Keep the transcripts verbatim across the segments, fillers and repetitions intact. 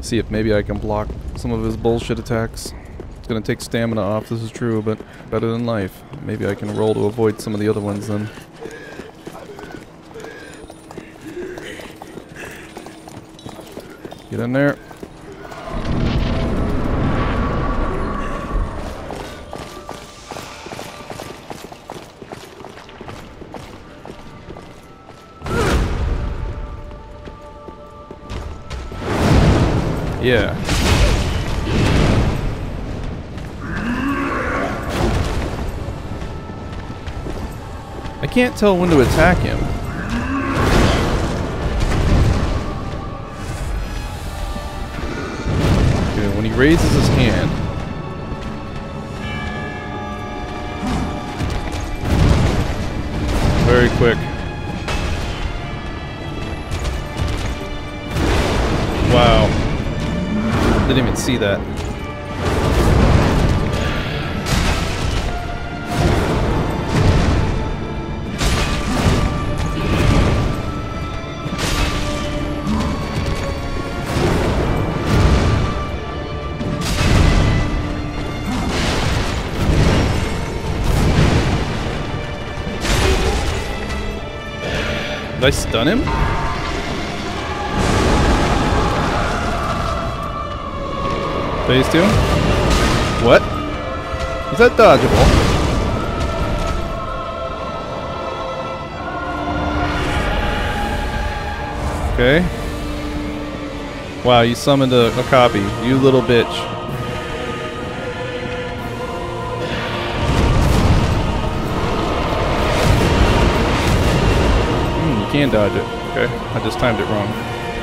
See if maybe I can block some of his bullshit attacks. It's gonna take stamina off, this is true, but better than life. Maybe I can roll to avoid some of the other ones then. Get in there. Yeah. I can't tell when to attack him. Okay, when he raises his hand. Very quick. Wow. Didn't even see that. Did I stun him? Phase two? What? Is that dodgeable? Okay. Wow, you summoned a, a copy. You little bitch. Hmm, you can dodge it. Okay, I just timed it wrong.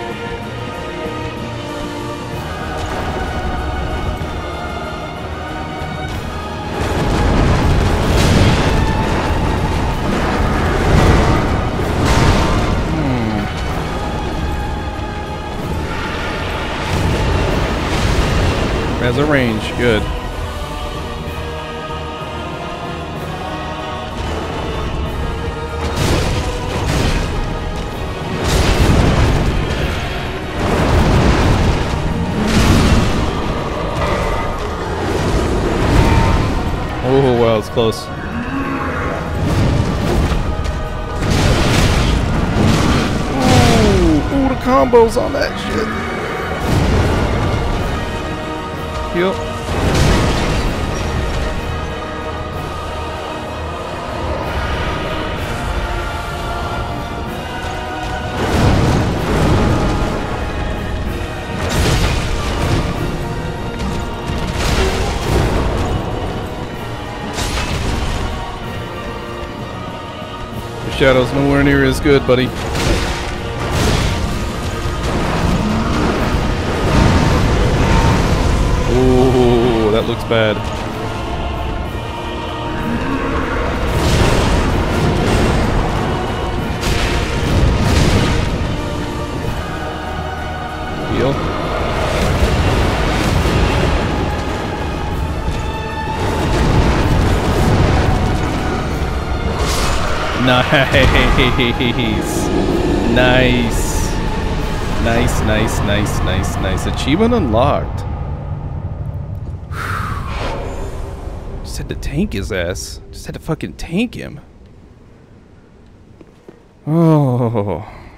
Has a range, good. Oh wow, it's close. Ooh, ooh, the combos on that shit. Heal. The shadow's nowhere near as good, buddy. Ooh, that looks bad. Heal. Nice. Nice. Nice, nice, nice, nice, nice. Achievement unlocked. Just had to tank his ass. Just had to fucking tank him. Oh.